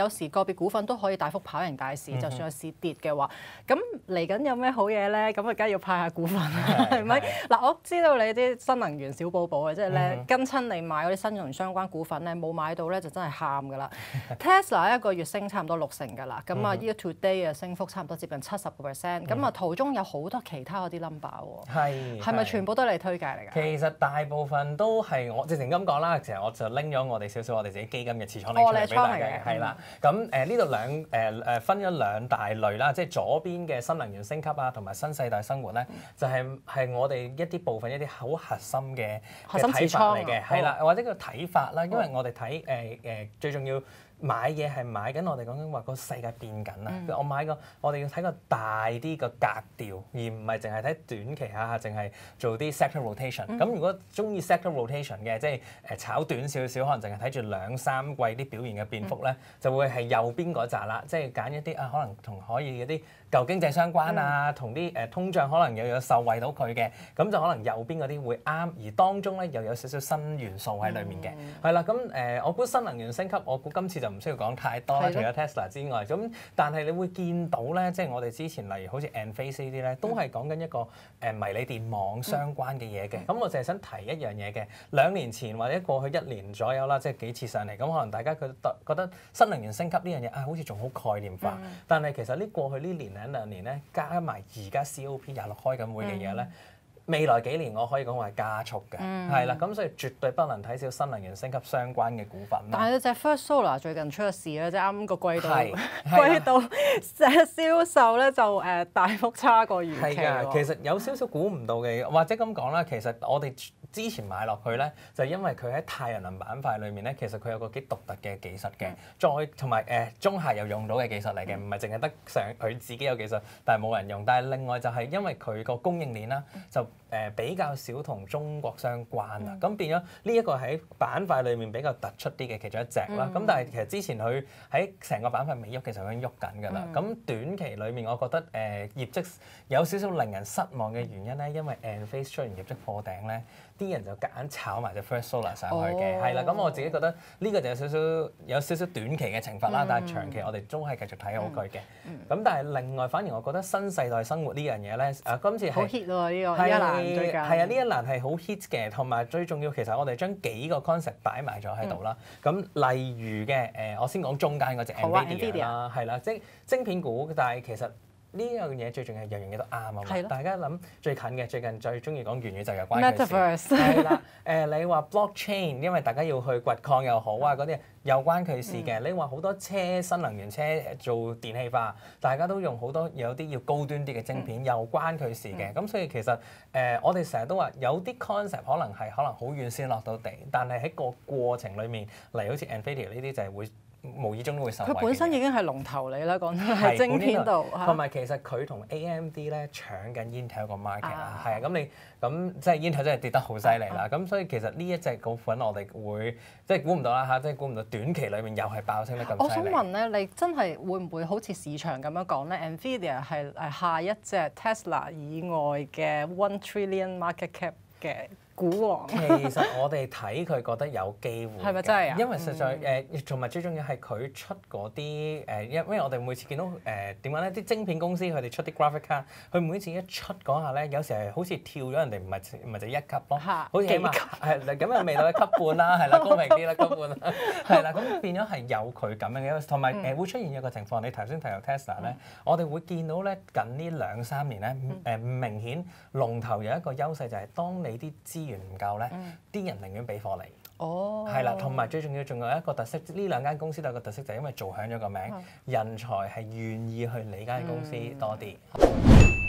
有時個別股份都可以大幅跑贏大市，就算有市跌嘅話，咁嚟緊有咩好嘢咧？咁啊，梗係要派下股份啦，係咪？嗱，我知道你啲新能源小寶寶嘅，即係咧跟親你買嗰啲新能源相關股份咧，冇買到咧就真係喊㗎啦。Tesla 一個月升差唔多60%㗎啦，咁啊 year to day 嘅升幅差唔多接近70%，咁啊途中有好多其他嗰啲 number 喎，係咪全部都係你推介嚟㗎？ 其實大部分都係我直情咁講啦，其實我就拎咗我哋少少我哋自己基金嘅持倉拎出嚟俾大家嘅，係啦。咁呢度分咗兩大類啦，即係左邊嘅新能源升級啊，同埋新世代生活咧，就係我哋一啲部分一啲好核心嘅睇法嚟嘅，係啦，或者叫睇法啦，因為我哋睇最重要。買嘢係買緊，我哋講緊話個世界變緊啦。我哋要睇個大啲個格調，而唔係淨係睇短期下，淨係做啲 sector rotation。咁如果中意 sector rotation 嘅，即係炒短少少，可能淨係睇住2、3季啲表現嘅變幅咧，就會係右邊嗰扎啦。即係揀一啲可能同可以嗰啲舊經濟相關啊，同啲通脹可能又有受惠到佢嘅，咁就可能右邊嗰啲會啱。而當中咧又有少少新元素喺裡面嘅，係啦。咁我估新能源升級，我估今次就唔需要講太多啦，除咗 Tesla 之外，咁但係你會見到咧，即係我哋之前例如好似 Enphase 呢啲咧，都係講緊一個迷你電網相關嘅嘢嘅。咁我淨係想提一樣嘢嘅，2年前或者過去1年左右啦，即係幾次上嚟，咁可能大家覺得新能源升級呢樣嘢好似仲好概念化，但係其實過去呢年2年咧，加埋而家 COP26開緊會嘅嘢咧。未來幾年我可以講話係加速嘅，係啦，咁所以絕對不能睇少新能源升級相關嘅股份。 但係隻 First Solar 最近出咗事咧，即係啱個季度銷售咧就大幅差過預期。 係㗎，其實有少少估唔到嘅，或者咁講啦，其實我哋之前買落去咧，就因為佢喺太陽能板塊裏面咧，其實佢有個幾獨特嘅技術嘅，再同埋中下游用到嘅技術嚟嘅，唔係淨係得上佢自己有技術，但係冇人用。但係另外就係因為佢個供應鏈啦，就比較少同中國相關啊，咁變咗呢一個喺板塊裏面比較突出啲嘅其中一隻啦。咁但係其實之前佢喺成個板塊未喐嘅時候已經喐緊㗎啦。咁短期裏面我覺得業績有少少令人失望嘅原因咧，因為 Enphase 出完業績破頂咧，啲人就夾硬炒埋隻 First Solar 上去嘅，係啦。咁我自己覺得呢個就有少少短期嘅懲罰啦，但係長期我哋都係繼續睇好佢嘅。咁但係另外反而我覺得新世代生活呢樣嘢咧，今次係好 hit 喎呢個一欄最近。 係啊，呢一欄係好 hit 嘅，同埋最重要其實我哋將幾個 concept 擺埋咗喺度啦。咁例如嘅我先講中間嗰隻 Nvidia 啦，係啦，即係晶片股，但係其實呢樣嘢最重要係樣樣嘢都啱啊嘛。大家諗最近嘅最近最中意講元宇宙有關佢事。係啦，你話 blockchain， 因為大家要去掘礦又好啊嗰啲。有關佢事嘅，你話好多車新能源車做電氣化，大家都用好多有啲要高端啲嘅晶片，又關佢事嘅。咁所以其實我哋成日都話有啲 concept 可能好遠先落到地，但係喺個過程裡面，例如好似 Nvidia 呢啲就係會無意中都會受惠。 佢本身已經係龍頭嚟啦，講真喺晶片度。 同埋其實佢同 AMD 咧搶緊 Intel 個 market 啦，係啊，咁即係 Intel 真係跌得好犀利啦。咁所以其實呢一隻股份我哋會即係估唔到啦嚇，即係估唔到短期裏面又係爆升得咁犀利。 我想問咧，你真係會唔會好似市場咁樣講咧 ？Nvidia 係下一隻 Tesla 以外嘅1 trillion market cap 嘅股王。 其實我哋睇佢覺得有機會， 係咪真係啊？ 因為實在同埋最重要係佢出嗰啲因為我哋每次見到點講咧，啲晶片公司佢哋出啲 graphic card，佢每次一出嗰下咧，有時係好似跳咗人哋，唔係就1級咯，好似起碼係咁又未到1級半啦，係啦，公平啲啦，1級半啦，係啦，咁變咗係有佢咁樣嘅，同埋會出現一個情況，你頭先提到 Tesla 咧，我哋會見到咧近呢2-3年咧明顯龍頭有一個優勢就係當你啲資源唔夠咧，啲人寧願俾貨你。係啦，同埋最重要仲有一個特色，呢2間公司都有個特色，就係因為做響咗個名，人才係願意去你間公司多啲。